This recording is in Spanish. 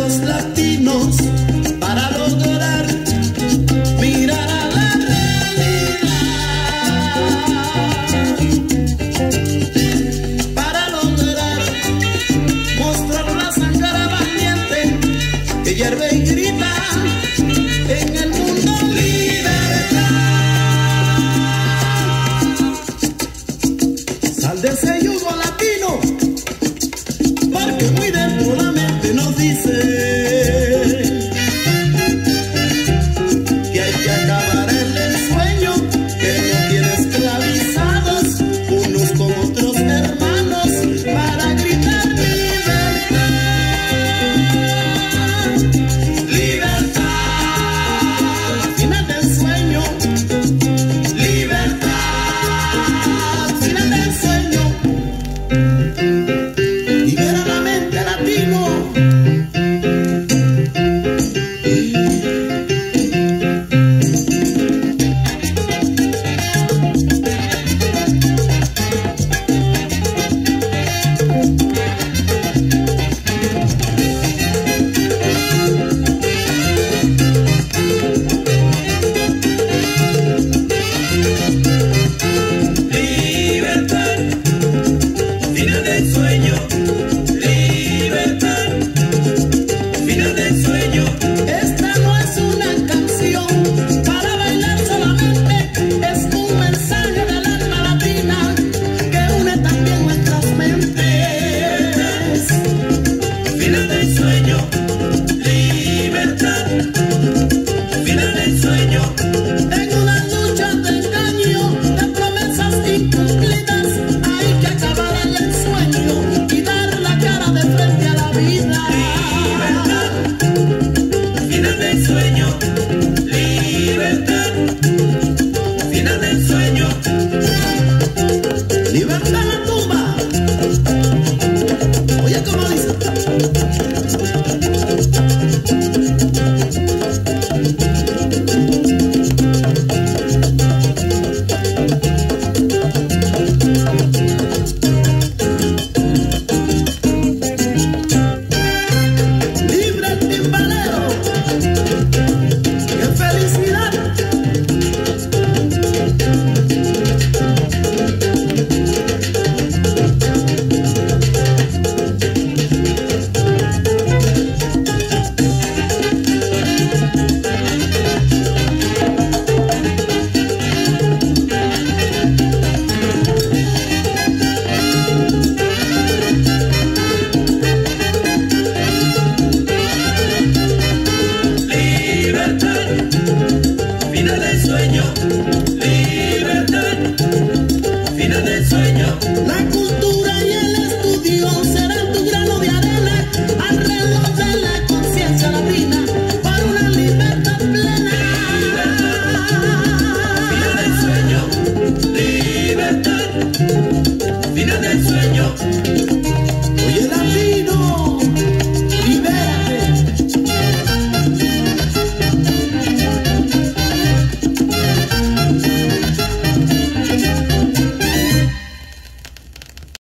los latinos para lograr mirar a la realidad, para lograr mostrar la sangre valiente que hierve y grita en el mundo. Libertad, sal de ese yugo latino, porque muy dentro la mente nos dice que hay que acabar el ensueño que nos tiene esclavizados unos con otros hermanos para gritar libertad, libertad, final del sueño, libertad, final del sueño. Libera la mente latino. Libertad, final del sueño. Libertad, final del sueño. Esta no es una canción para bailar solamente, es un mensaje del alma latina que une también nuestras mentes. Final del sueño.